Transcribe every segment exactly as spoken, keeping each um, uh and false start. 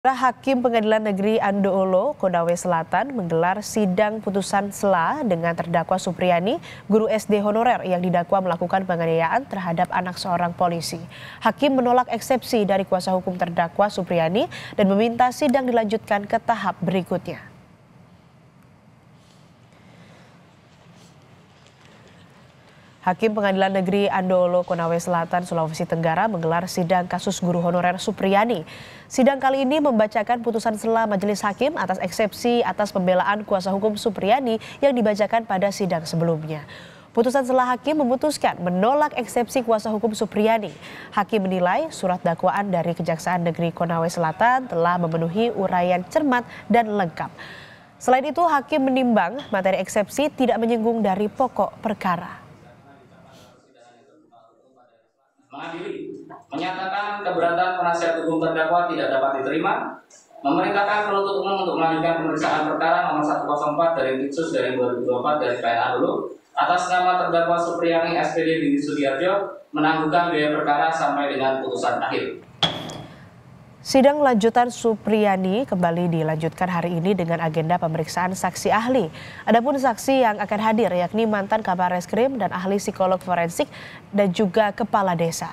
Hakim Pengadilan Negeri Andoolo, Konawe Selatan menggelar sidang putusan sela dengan terdakwa Supriyani, guru S D honorer yang didakwa melakukan penganiayaan terhadap anak seorang polisi. Hakim menolak eksepsi dari kuasa hukum terdakwa Supriyani dan meminta sidang dilanjutkan ke tahap berikutnya. Hakim Pengadilan Negeri Andoolo, Konawe Selatan, Sulawesi Tenggara menggelar sidang kasus guru honorer Supriyani. Sidang kali ini membacakan putusan sela majelis hakim atas eksepsi atas pembelaan kuasa hukum Supriyani yang dibacakan pada sidang sebelumnya. Putusan sela hakim memutuskan menolak eksepsi kuasa hukum Supriyani. Hakim menilai surat dakwaan dari Kejaksaan Negeri Konawe Selatan telah memenuhi uraian cermat dan lengkap. Selain itu, hakim menimbang materi eksepsi tidak menyinggung dari pokok perkara. Mengadili, menyatakan keberatan penasihat hukum terdakwa tidak dapat diterima, memerintahkan penuntut umum untuk melanjutkan pemeriksaan perkara nomor seratus empat dari Ditsus dari dua ribu dua puluh empat dari P N A dulu atas nama terdakwa Supriyani S P D di Sudiarjo menangguhkan biaya perkara sampai dengan putusan akhir. Sidang lanjutan Supriyani kembali dilanjutkan hari ini dengan agenda pemeriksaan saksi ahli. Adapun saksi yang akan hadir yakni mantan Kabar Reskrim dan ahli psikolog forensik dan juga kepala desa.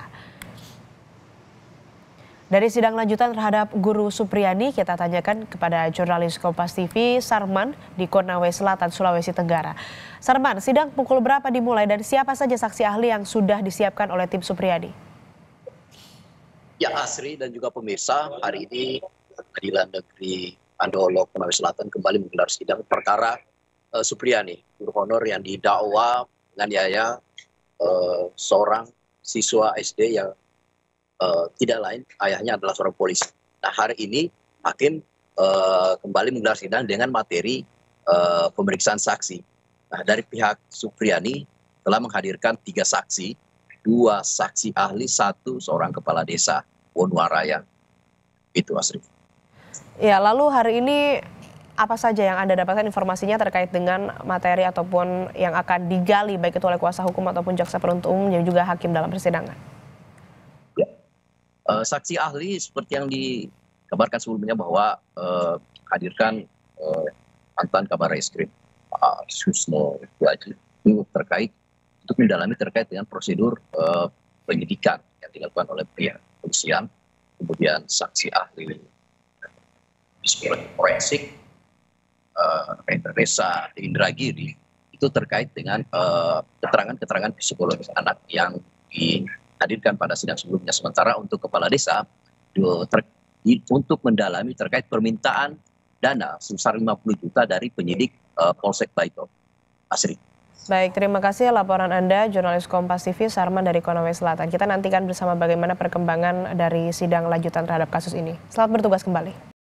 Dari sidang lanjutan terhadap guru Supriyani, kita tanyakan kepada jurnalis Kompas T V Sarman di Konawe Selatan, Sulawesi Tenggara. Sarman, sidang pukul berapa dimulai dan siapa saja saksi ahli yang sudah disiapkan oleh tim Supriyani? Ya, Asri dan juga pemirsa, hari ini Pengadilan Negeri Andoolo, Konawe Selatan kembali menggelar sidang perkara uh, Supriyani, guru honor yang didakwa menganiaya uh, seorang siswa S D yang uh, tidak lain ayahnya adalah seorang polisi. Nah, hari ini hakim uh, kembali menggelar sidang dengan materi uh, pemeriksaan saksi. Nah, dari pihak Supriyani telah menghadirkan tiga saksi. Dua saksi ahli, satu seorang kepala desa Wonuaraya. Itu, Asri. Ya, lalu hari ini apa saja yang Anda dapatkan informasinya terkait dengan materi ataupun yang akan digali baik itu oleh kuasa hukum ataupun jaksa penuntut umum dan juga hakim dalam persidangan? Ya, uh, saksi ahli seperti yang dikabarkan sebelumnya bahwa uh, hadirkan uh, mantan Kabar Reskrim Pak Susno Waji itu terkait untuk mendalami terkait dengan prosedur uh, penyidikan yang dilakukan oleh pihak kepolisian, kemudian saksi ahli psikolog forensik, uh, Desa Indragiri, itu terkait dengan keterangan-keterangan uh, psikologis anak yang dihadirkan pada sidang sebelumnya. Sementara untuk kepala desa ter, untuk mendalami terkait permintaan dana sebesar lima puluh juta dari penyidik uh, Polsek Baito. Asri. Baik, terima kasih laporan Anda, jurnalis Kompas T V Sarman dari Konawe Selatan. Kita nantikan bersama bagaimana perkembangan dari sidang lanjutan terhadap kasus ini. Selamat bertugas kembali.